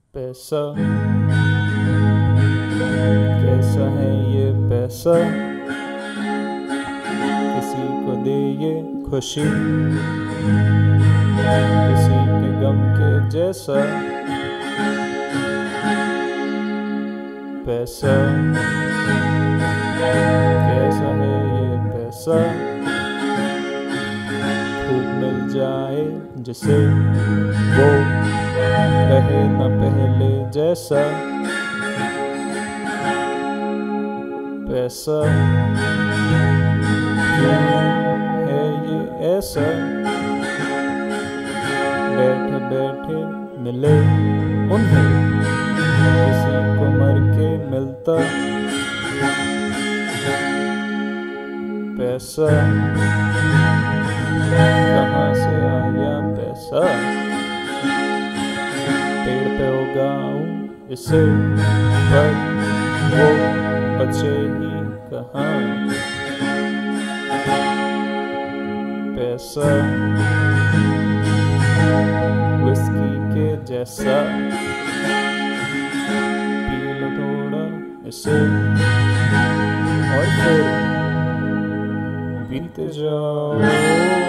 पैसा कैसा है ये पैसा, किसी को दे ये खुशी, किसी के गम के जैसा। पैसा कैसा है ये पैसा, खूब मिल जाए जिसे वो रहे न पहले जैसा। पैसा क्यों है ये ऐसा, बैठे बैठे मिले उन्हें किसी को मर के मिलता। पैसा कहाँ से आया पैसा, पेड़ पे उगाऊं इसे पर वो बचे ही कहाँ। पैसा विस्की के जैसा, पी लो थोड़ा इसे और फिर पीते जाओ।